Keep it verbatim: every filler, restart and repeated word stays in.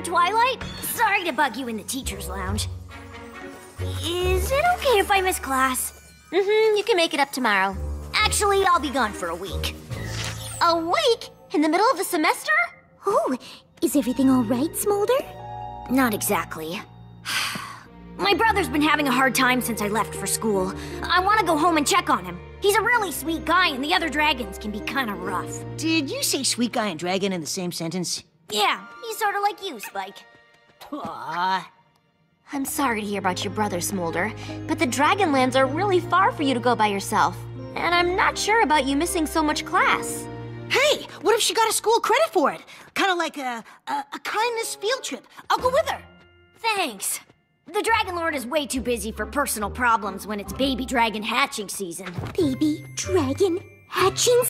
Twilight? Sorry to bug you in the teacher's lounge. Is it okay if I miss class? Mm-hmm, you can make it up tomorrow. Actually, I'll be gone for a week. A week? In the middle of the semester? Oh, is everything all right, Smolder? Not exactly. My brother's been having a hard time since I left for school. I want to go home and check on him. He's a really sweet guy, and the other dragons can be kind of rough. Did you say sweet guy and dragon in the same sentence? Yeah, he's sort of like you, Spike. Aww. I'm sorry to hear about your brother, Smolder, but the Dragonlands are really far for you to go by yourself. And I'm not sure about you missing so much class. Hey, what if she got a school credit for it? Kind of like a, a, a kindness field trip. I'll go with her. Thanks. The Dragon Lord is way too busy for personal problems when it's baby dragon hatching season. Baby dragon hatching